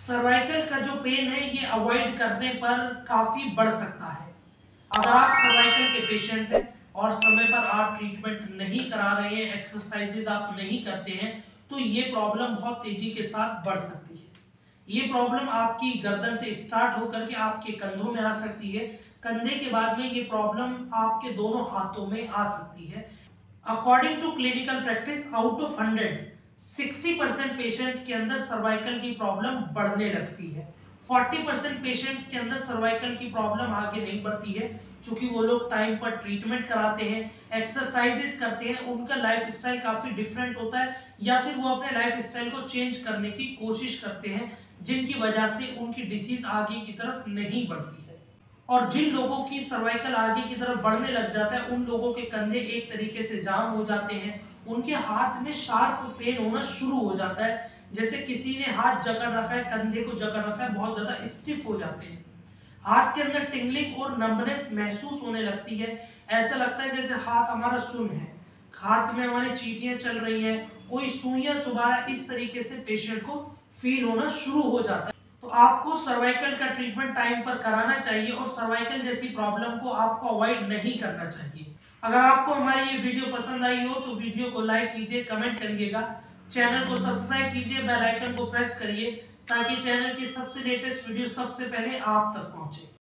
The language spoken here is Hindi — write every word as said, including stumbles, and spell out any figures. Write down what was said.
सर्वाइकल का जो पेन है ये अवॉइड करने पर काफी बढ़ सकता है। अगर आप सर्वाइकल के पेशेंट हैं और समय पर आप ट्रीटमेंट नहीं करा रहे हैं, एक्सरसाइजेज आप नहीं करते हैं, तो ये प्रॉब्लम बहुत तेजी के साथ बढ़ सकती है। ये प्रॉब्लम आपकी गर्दन से स्टार्ट होकर के आपके कंधों में आ सकती है। कंधे के बाद में ये प्रॉब्लम आपके दोनों हाथों में आ सकती है। According to clinical practice, out of hundred sixty percent patient के अंदर सर्वाइकल की प्रॉब्लम बढ़ने लगती है। चालीस परसेंट पेशेंट्स के अंदर सर्वाइकल की प्रॉब्लम आगे नहीं बढ़ती है, क्योंकि वो लोग टाइम पर ट्रीटमेंट कराते हैं, एक्सरसाइजेस करते हैं, उनका लाइफस्टाइल काफी डिफरेंट होता है, या फिर वो अपने लाइफस्टाइल को चेंज करने की कोशिश करते हैं, जिनकी वजह से उनकी डिसीज आगे की तरफ नहीं बढ़ती है। और जिन लोगों की सर्वाइकल आगे की तरफ बढ़ने लग जाता है, उन लोगों के कंधे एक तरीके से जाम हो जाते हैं, उनके हाथ में शार्प पेन होना शुरू हो जाता है, जैसे किसी ने हाथ जकड़ रखा है, कंधे को जकड़ रखा है, बहुत ज्यादा स्टिफ हो जाते हैं। हाथ के अंदर टिंगलिंग और नंबनेस महसूस होने लगती है, ऐसा लगता है जैसे हाथ हमारा सुन है, हाथ में हमारी चींटियां चल रही हैं, कोई सुइयां चुभा रहा है, इस तरीके से पेशेंट को फील होना शुरू हो जाता है। तो आपको सर्वाइकल का ट्रीटमेंट टाइम पर कराना चाहिए और सर्वाइकल जैसी प्रॉब्लम को आपको अवॉइड नहीं करना चाहिए। अगर आपको हमारी ये वीडियो पसंद आई हो तो वीडियो को लाइक कीजिए, कमेंट करिएगा, चैनल को सब्सक्राइब कीजिए, बेल आइकन को प्रेस करिए, ताकि चैनल की सबसे लेटेस्ट वीडियो सबसे पहले आप तक पहुंचे।